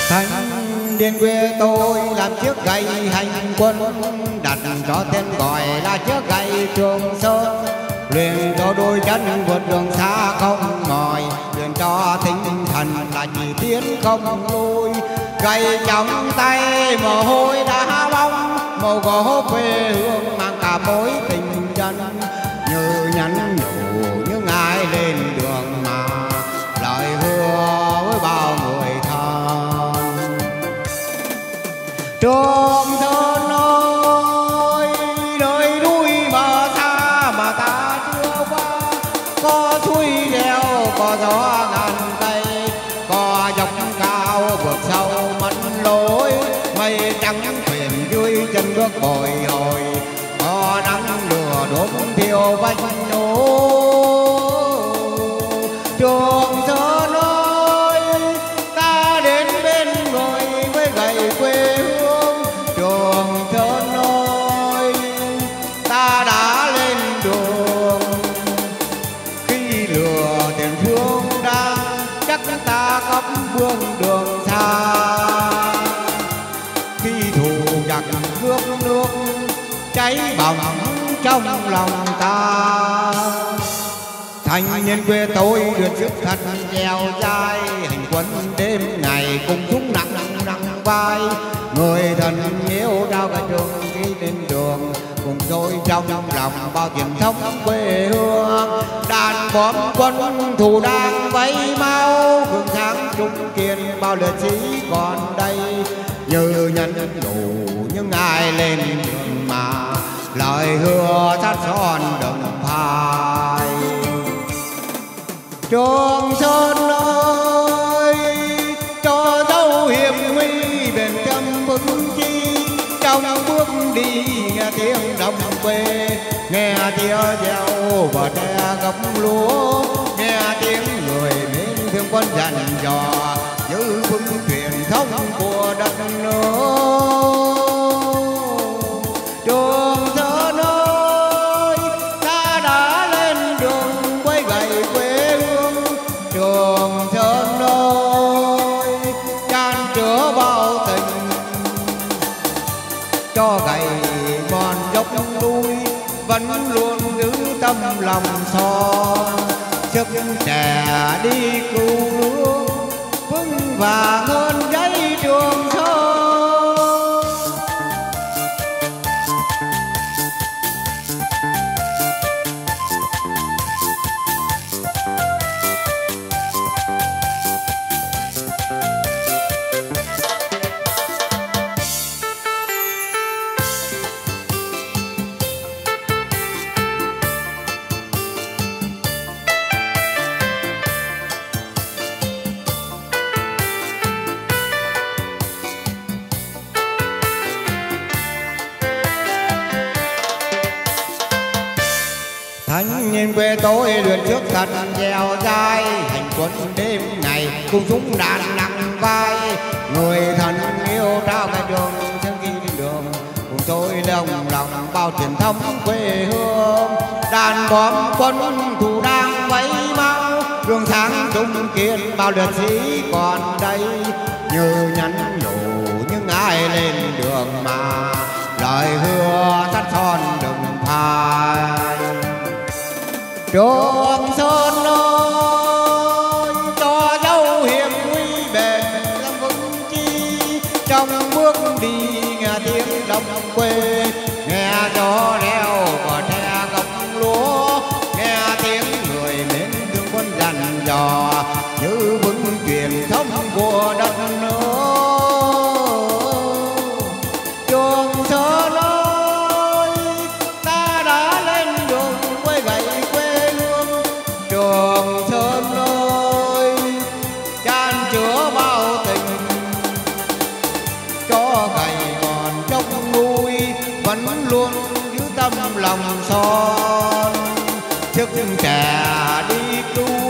Thanh niên quê tôi làm chiếc gậy hành quân, đặt cho tên gọi là chiếc gậy Trường Sơn. Luyện cho đôi chân vượt đường xa không mỏi, luyện cho tinh thần là chỉ tiến không lui. Gậy trong tay mồ hôi đã bóng, màu gỗ quê hương mang cả mối tình chân. Như nhắn nhủ những ai lên đường mà lời hứa với bao người thân. Trường Sơn ơi, nơi núi mà xa mà ta chưa qua, có suối leo, có gió ngàn cây, có dốc cao vượt sâu mất lối. Mây trắng thuyền dưới chân bước bồi hồi, có nắng lửa đốt thiêu vách núi. Trường Sơn ơi, ta đến bên người với gậy quê hương. Trường Sơn ơi, ta đã lên đường. Khi lửa tiền phương đang chắc ta khắp bước đường xa. Khi thù giặc cướp nước cháy bỏng trong lòng ta. Thanh niên quê tôi được sức thật dẻo dai, hành quân đêm ngày cùng chúng nặng nặng vai. Người thân yêu đau cả trường khi lên đường, cùng tôi trong lòng bao truyền thống quê hương. Đàn bom quân thù đang vẫy mau, gương sáng trung kiên bao liệt sĩ còn đây. Như nhắn nhủ những ai lên đường mà lời hứa sát son đồng phai. Trường Sơn ơi, cho dấu hiểm nguy bền trăm vững chi. Trong bước đi nghe tiếng đồng quê, nghe tiếng reo và tre gấp lúa, nghe tiếng người mến thương quân dặn dò, giữ vững truyền thống của đất nước. Trường Sơn ơi, ta đã lên đường với gậy quê hương. Trường Sơn ơi, chan chứa bao tình, cho gậy mòn dốc núi vẫn luôn giữ tâm lòng son. Sức trẻ đi cứu nước vững vàng hơn giấy Trường Sơn. Thanh niên quê tôi luyện trước thật dẻo dai, hành quân đêm ngày cùng chúng đàn nặng vai. Người thân yêu trao cái đường trước khi lên đường, cùng tôi đồng lòng bao truyền thống quê hương. Đàn bom quân thù đang vẫy mau, gương sáng trung kiên bao liệt sĩ còn đây. Như nhắn nhủ những ai lên đường mà lời hứa sắt son đừng phai. Trường Sơn ơi, cho dấu hiểm nguy bền làm vững chi. Trong bước đi nghe tiếng đồng quê, nghe gió reo và tre gốc lúa, nghe tiếng người mến thương quân dặn dò, giữ vững truyền thống của đất nước. Trường Sơn ơi, ta đã lên đường với gậy quê hương. Trường Sơn ơi, chan chứa bao tình, cho gậy còn trong núi vẫn luôn giữ tâm lòng son. Sức trẻ đi cứu